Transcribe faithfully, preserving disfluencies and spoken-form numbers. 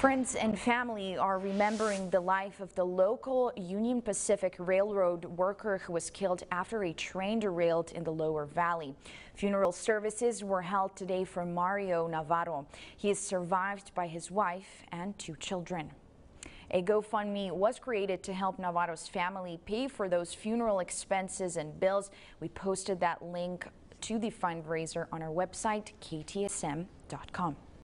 Friends and family are remembering the life of the local Union Pacific Railroad worker who was killed after a train derailed in the lower valley. Funeral services were held today for Mario Navarro. He is survived by his wife and two children. A GoFundMe was created to help Navarro's family pay for those funeral expenses and bills. We posted that link to the fundraiser on our website, K T S M dot com.